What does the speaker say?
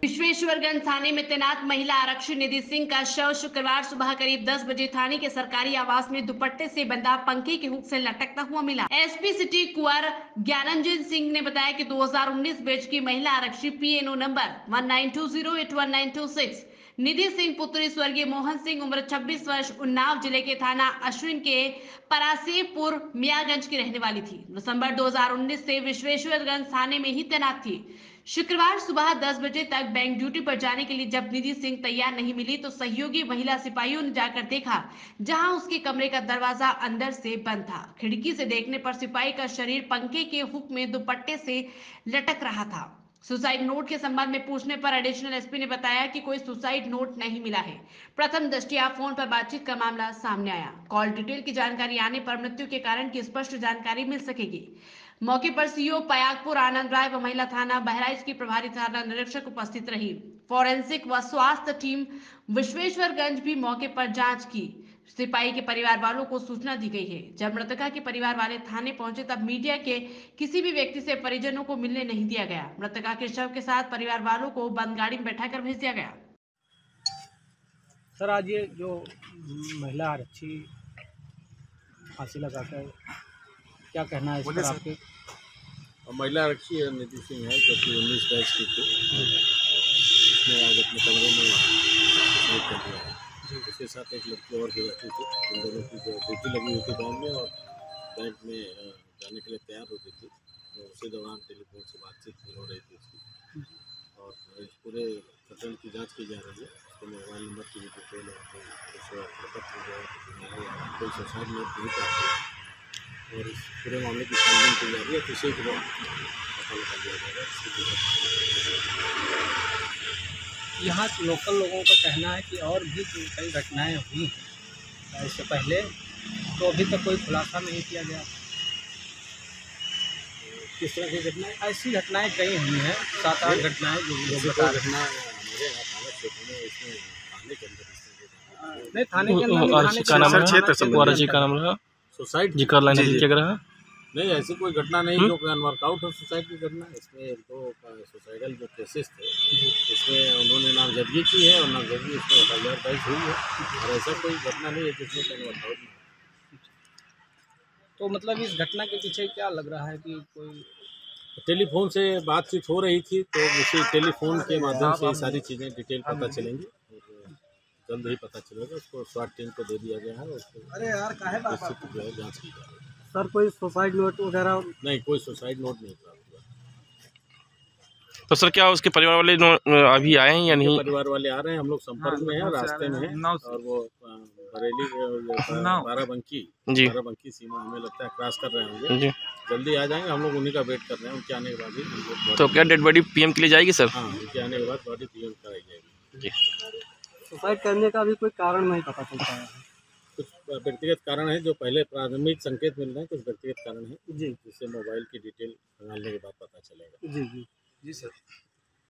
विश्वेश्वरगंज थाने में तैनात महिला आरक्षी निधि सिंह का शव शुक्रवार सुबह करीब 10 बजे थाने के सरकारी आवास में दुपट्टे से बंधा पंखे के हुक से लटकता हुआ मिला। एसपी सिटी कुंवर ज्ञानंजन सिंह ने बताया कि 2019 बैच की महिला आरक्षी PNO नंबर 1920811926 निधि सिंह पुत्री स्वर्गीय मोहन सिंह उम्र 26 वर्ष उन्नाव जिले के थाना अश्विन के परासेपुर मियागंज की रहने वाली थी। दिसंबर 2019 से विश्वेश्वरगंज थाने में ही तैनात थी। शुक्रवार सुबह 10 बजे तक बैंक ड्यूटी पर जाने के लिए जब निधि सिंह तैयार नहीं मिली तो सहयोगी महिला सिपाहियों ने जाकर देखा, जहां उसके कमरे का दरवाजा अंदर से बंद था। खिड़की से देखने पर सिपाही का शरीर पंखे के हुक में दुपट्टे से लटक रहा था। सुसाइड नोट के संबंध में पूछने पर एडिशनल एसपी ने बताया कि कोई सुसाइड नोट नहीं मिला है। प्रथम दृष्टया फोन पर बातचीत का मामला सामने आया। कॉल डिटेल की जानकारी आने पर मृत्यु के कारण की स्पष्ट जानकारी मिल सकेगी। मौके पर सीओ पयागपुर आनंद राय व महिला थाना बहराइच की प्रभारी थाना निरीक्षक उपस्थित रही। फॉरेंसिक व स्वास्थ्य टीम विश्वेश्वरगंज भी मौके पर जांच की। सिपाही के परिवार वालों को सूचना दी गई है। जब मृतका के परिवार वाले थाने पहुंचे तब मीडिया के किसी भी व्यक्ति से परिजनों को मिलने नहीं दिया गया। मृतका के शव के साथ परिवार वालों को बंद गाड़ी में बैठाकर भेज दिया गया। सर, आज ये जो महिला आरक्षी फांसी लगाकर, क्या कहना है इस पर आपके? महिला आरक्षी निधि सिंह है जो कि 19 बैच की थी। उसने आज अपने कमरे में सुसाइड कर दिया है। उसके साथ एक लड़की और भी रहती थी। उन दोनों की जो ड्यूटी लगी हुई थी बैंक में और बैंक में जाने के लिए तैयार हो गई थी, तो उसी दौरान टेलीफोन से बातचीत नहीं हो रही थी उसकी। और इस पूरे घटना की जाँच की जा रही है। उसके मोबाइल नंबर की भी डिटेल है, कोई सुसाइड नोट नहीं प्राप्त हुआ और इस पूरे मामले की छानबीन की जा रही है। किसी को पता लगा दिया जाएगा। यहाँ लोकल लोगों का कहना है कि और भी कई घटनाएं हुई हैं इससे पहले, तो अभी तक कोई खुलासा नहीं किया गया। किस तरह की घटनाएं? ऐसी घटनाएं कई हुई हैं, 7-8 घटनाएं जो बता घटना हमारे यहाँ थाना क्षेत्र में इसमें थाने के अंदर नहीं, थाने के अंदर सुसाइड जिक्र लाइन क्या कर रहा है? नहीं, ऐसी कोई घटना नहीं जो अनवर्कआउट हो सुसाइड की घटना। इसमें एक दो सुसाइडल जो केसेस थे, इसमें उन्होंने नामजदगी की है और नामजदगी इसमें FIR दर्ज हुई है और ऐसा कोई घटना नहीं है जिसमें अनवर्कआउट नहीं। तो मतलब इस घटना के पीछे क्या लग रहा है कि कोई टेलीफोन से बातचीत हो रही थी, तो उसी टेलीफोन के माध्यम से सारी चीज़ें डिटेल पता चलेंगी और जल्द ही पता चलेगा। उसको स्वाट टीम को दे दिया गया है और उसको जो है जाँच की जा रही है। सर, कोई सुसाइड नोट वगैरह? नहीं, कोई सुसाइड नोट नहीं प्राप्त हुआ। तो सर, क्या उसके परिवार वाले अभी आए हैं या नहीं? परिवार वाले आ रहे हैं, हम लोग संपर्क में हैं, रास्ते में हैं और वो बरेली बाराबंकी सीमा हमें लगता है क्रॉस कर रहे होंगे। जल्दी आ जाएंगे। हम लोग उन्हीं का वेट कर रहे हैं। उनके आने के बाद ही हम लोग। तो क्या डेड बॉडी PM के लिए जाएगी सर? हाँ, उनके आने के बाद बॉडी PM कराई जाएगी। सुसाइड करने का भी कोई कारण नहीं पता चलता है? कुछ व्यक्तिगत कारण है जो पहले प्राथमिक संकेत मिल रहे हैं, कुछ व्यक्तिगत कारण है जी, जिससे मोबाइल की डिटेल खंगालने के बाद पता चलेगा। जी जी जी सर।